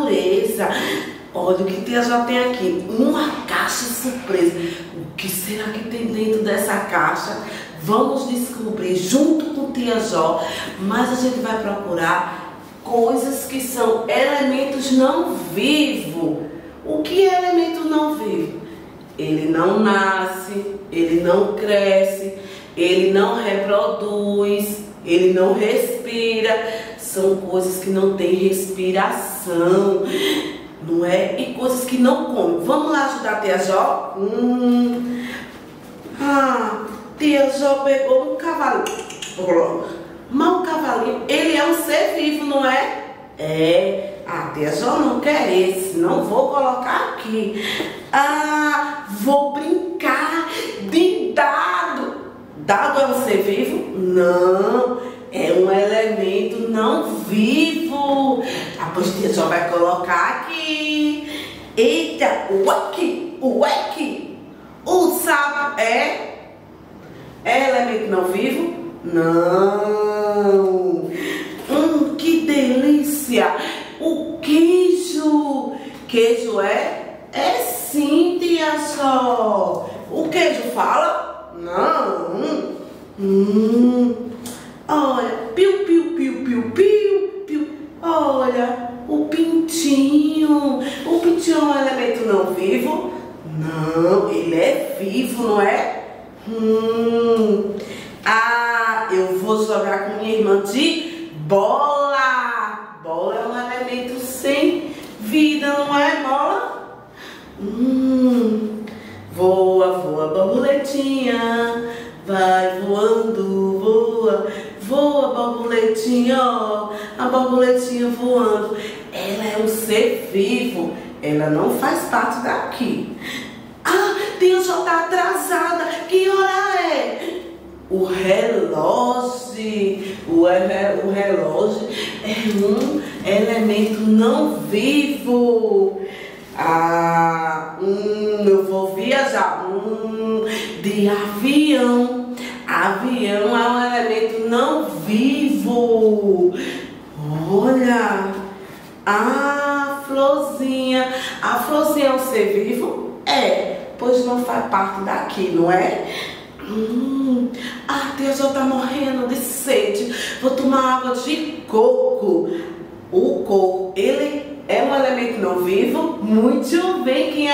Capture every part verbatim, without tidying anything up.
natureza. Olha o que tia já tem aqui, uma caixa surpresa. O que será que tem dentro dessa caixa? Vamos descobrir junto com tia Jó, mas a gente vai procurar coisas que são elementos não vivos. O que é elemento não vivo? Ele não nasce, ele não cresce, ele não reproduz, ele não respira. São coisas que não têm respiração, não é? E coisas que não comem. Vamos lá ajudar a tia Jó? Hum. Ah, tia Jó pegou um cavalinho. Mas o cavalinho, ele é um ser vivo, não é? É. Ah, tia Jó não quer esse, não vou colocar aqui. Ah, vou brincar de dado. Dado é um ser vivo? Não, é um elemento não vivo. Ah, pois tia Jó vai colocar aqui. Eita, ueque, ueque. O sapo é? É elemento não vivo? Não. Hum, que delícia. O queijo. Queijo é? É sim, tia Jó. O queijo fala? Não. Hum. Olha, piu, piu, piu, piu, piu, piu. Olha, o pintinho. O pintinho é um elemento não vivo? Não, ele é vivo, não é? Hum. Ah, eu vou jogar com minha irmã de bola. Bola é um elemento sem vida, não é, bola? Hum. Voa, voa, borboletinha, vai voando, voa, voa, borboletinha, ó, a borboletinha voando. Ela é um ser vivo, ela não faz parte daqui. Ah, tia Jó tá atrasada, que hora é? O relógio, o, o relógio é um elemento não vivo. Ah, hum, eu vou viajar hum, de avião. Avião é um elemento não vivo. Olha, a florzinha. A florzinha é um ser vivo? É, pois não faz parte daqui, não é? Hum, ah, Deus, eu tá morrendo de sede. Vou tomar água de coco. O coco, ele é um elemento não vivo? Muito bem, quem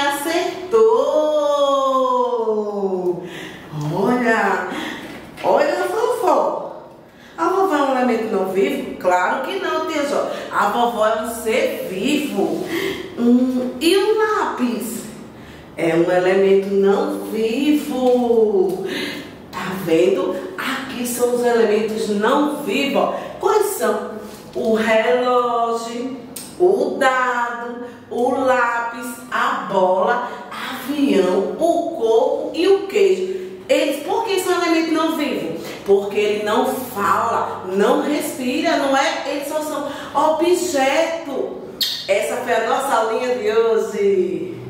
acertou? Olha, olha a vovó. A vovó é um elemento não vivo? Claro que não, tia Jó. A vovó é um ser vivo. Hum, e o lápis? É um elemento não vivo. Tá vendo? Aqui são os elementos não vivos. Quais são? O relógio, o dado, o lápis, a bola, avião, o coco e o queijo. Eles, por que são elementos não vivos? Porque ele não fala, não respira, não é? Eles só são objeto. Essa foi a nossa aulinha de hoje.